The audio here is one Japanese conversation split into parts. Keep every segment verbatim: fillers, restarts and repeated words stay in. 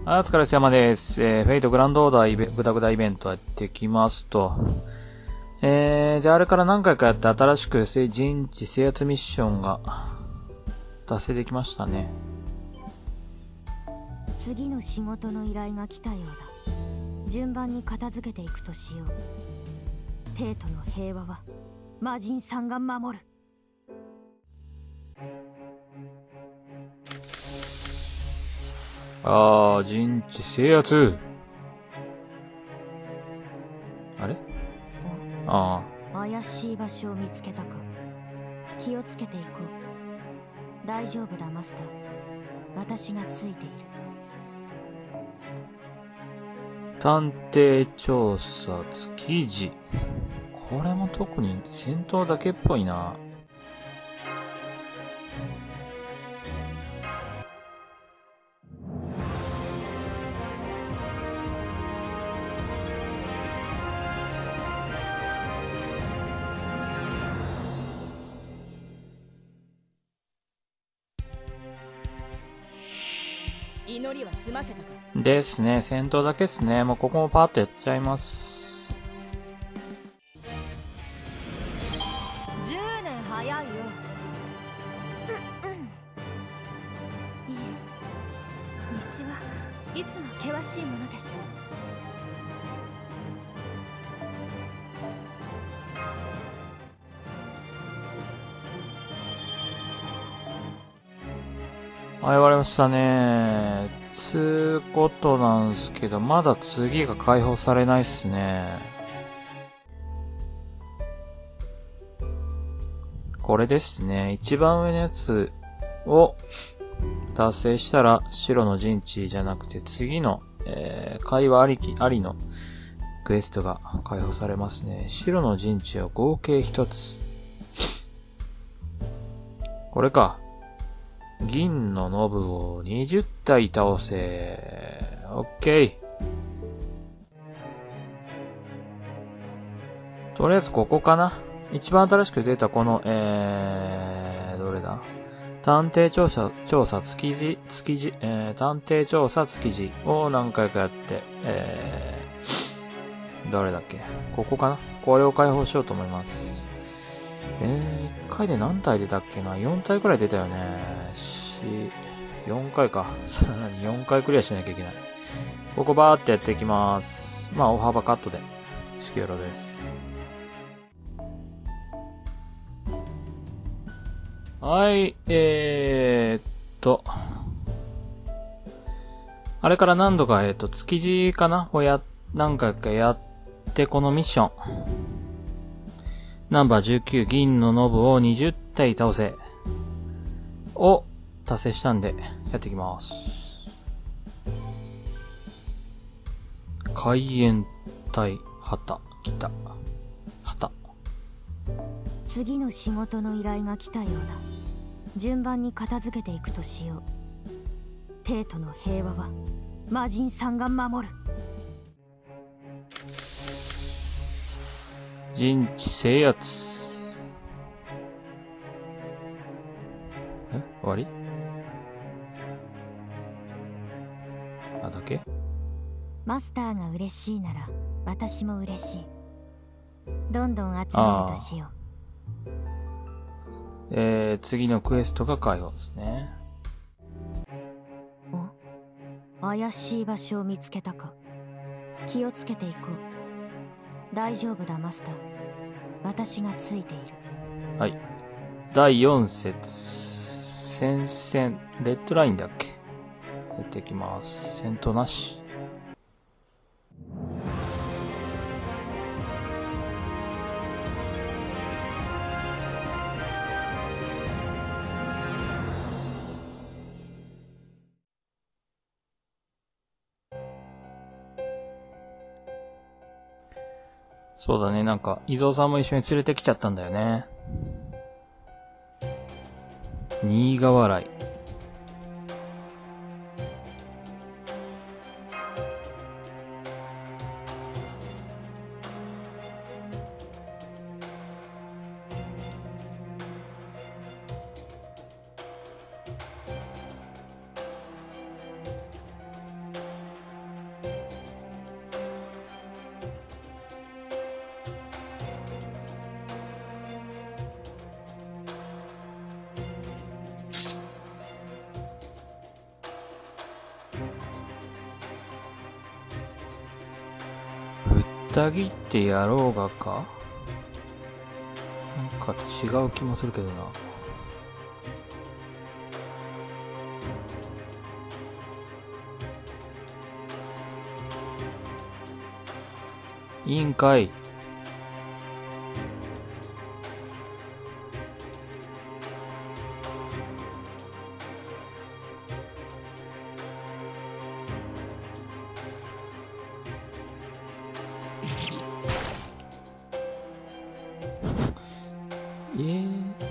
はい、お疲れ様です。えー、フェイトグランドオーダーイベグダグダイベントやってきますと。えー、じゃああれから何回かやって新しく陣地制圧ミッションが達成できましたね。 次の仕事の依頼が来たようだ。順番に片付けていくとしよう。帝都の平和は魔人さんが守る。 あー、陣地制圧。あれ？ああ。怪しい場所を見つけたか。気をつけていこう。大丈夫だマスター。私がついている。 探偵調査築地。これも特に戦闘だけっぽいな。 祈りは済ませたかですね。戦闘だけですね。もうここもパーッとやっちゃいます。 じゅうねん早いよ。うんうん。いえ、道はいつも険しいものです。 はい、終わりましたね。つうことなんすけど、まだ次が解放されないっすね。これですね。一番上のやつを達成したら白の陣地じゃなくて次の、えー、会話ありき、ありのクエストが解放されますね。白の陣地は合計一つ。これか。銀のノブをにじゅったい倒せ。オッケー。とりあえずここかな。一番新しく出たこの、えー、どれだ？探偵調査、調査築地、築地、えー、探偵調査築地を何回かやって、えー、どれだっけ？ここかな？これを解放しようと思います。えー、いっかいで何体出たっけな？ よん 体くらい出たよね。よんかいか。さらによんかいクリアしなきゃいけない。ここバーってやっていきます。まあ、大幅カットで、シキヨロです。はい、えーっと。あれから何度か、えーっと、築地かなをや、何回かやって、このミッション。ナンバーじゅうきゅう、銀のノブをにじゅったい倒せ。を達成したんで、やっていきます。海援隊、旗、来た。旗。 次の仕事の依頼が来たようだ。順番に片付けていくとしよう。帝都の平和は魔人さんが守る。 陣地制圧。え？終わり？あ、だけ？ マスターが嬉しいなら私も嬉しい。どんどん集めるとしよう。 えー、次のクエストが解放ですね。 お？怪しい場所を見つけたか。気をつけていこう。大丈夫だマスター。私がついている。 はい。だいよん節。戦線、レッドラインだっけ？やっていきます。戦闘なし。そうだね、なんか、伊蔵さんも一緒に連れてきちゃったんだよね。新河原い。 たぎってやろうがか？なんか違う気もするけどな。いいんかい。えー、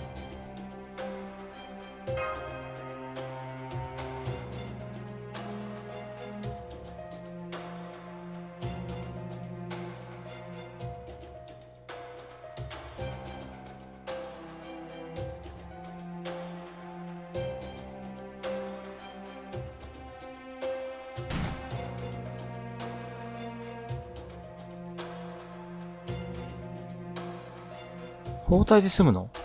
包帯で済むの？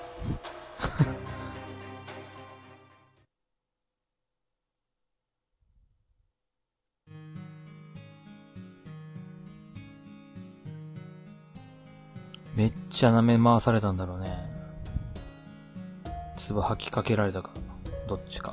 めっちゃ舐め回されたんだろうね。唾吐きかけられたか、どっちか。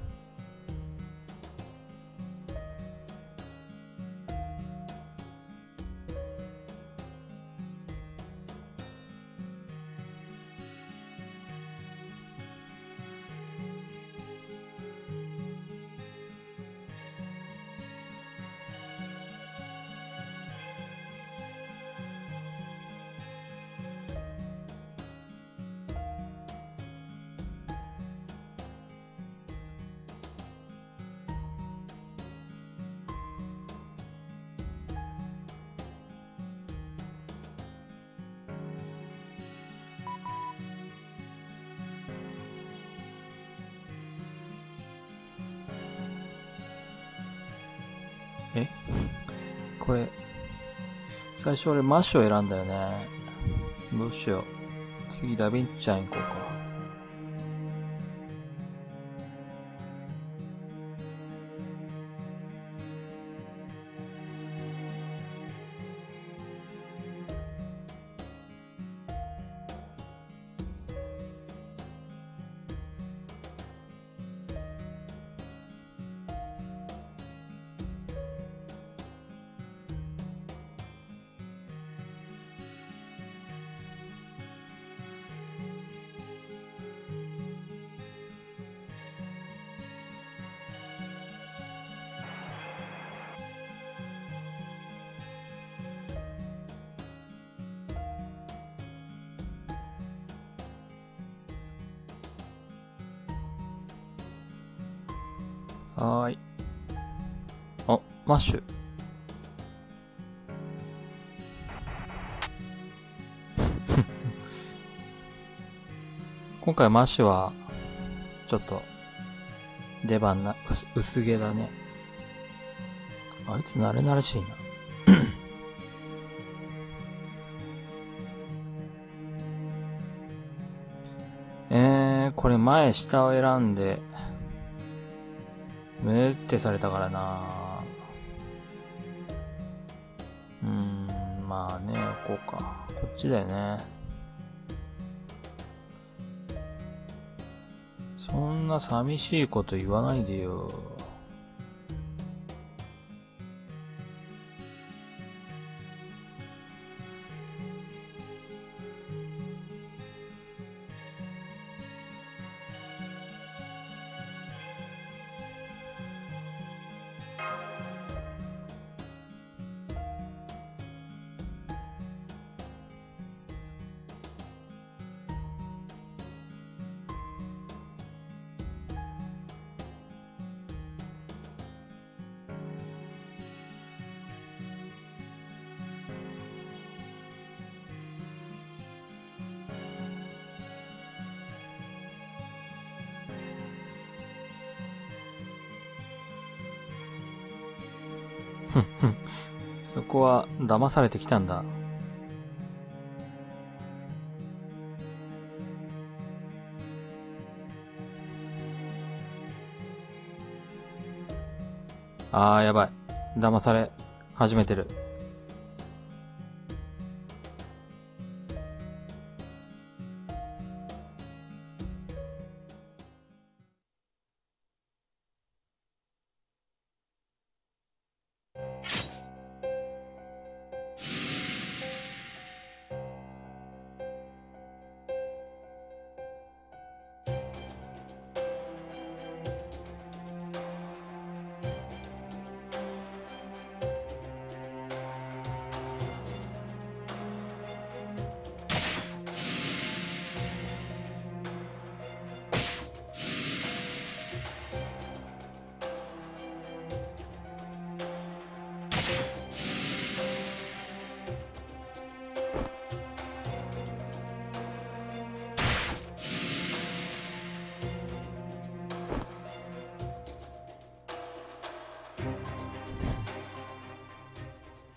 え？これ、最初俺マッシュを選んだよね。どうしよう。次ダヴィンチちゃん行こうか。はーい。あ、マッシュ。今回マッシュは、ちょっと、出番な、薄、薄毛だね。あいつ慣れ慣れしいな。えー、これ前下を選んで、ムーってされたからな。うーん、まあね、こうか。こっちだよね。そんな寂しいこと言わないでよ。ふんふん。そこは騙されてきたんだ。あー、やばい。騙され始めてる。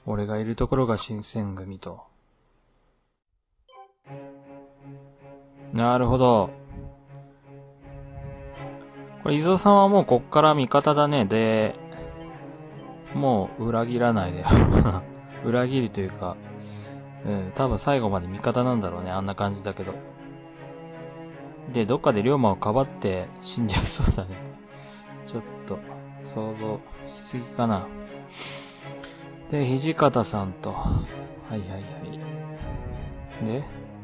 俺がいるところが新選組と。なるほど。これ、伊蔵さんはもうこっから味方だね。で、もう裏切らないでよ。裏切りというか、うん、多分最後まで味方なんだろうね。あんな感じだけど。で、どっかで龍馬をかばって死んじゃいそうだね。ちょっと、想像しすぎかな。で、土方さんと。はいはいはい。で、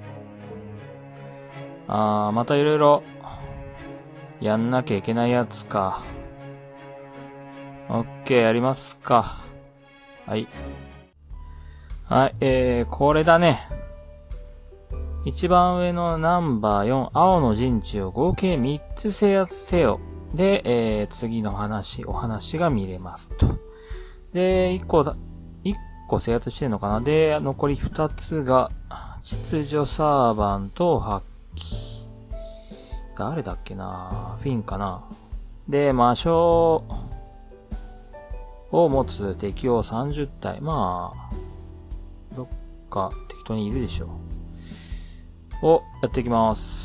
あー、またいろいろ、やんなきゃいけないやつか。オッケー、やりますか。はい。はい、えー、これだね。一番上のナンバーよん、青の陣地を合計みっつ制圧せよ。で、えー、次の話、お話が見れますと。で、いっこだ、いっこ制圧してんのかな。で、残りふたつが、秩序サーバンと発揮。誰だっけな、フィンかな。で、魔性を持つ敵をさんじゅったい。まあ、どっか適当にいるでしょう。をやっていきます。